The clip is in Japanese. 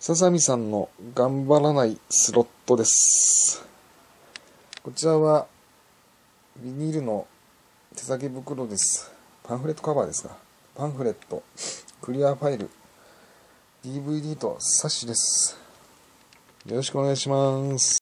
サザミさんの頑張らないスロットです。こちらはビニールの手提げ袋です。パンフレットカバーですか。パンフレット、クリアファイル、DVD と冊子です。よろしくお願いします。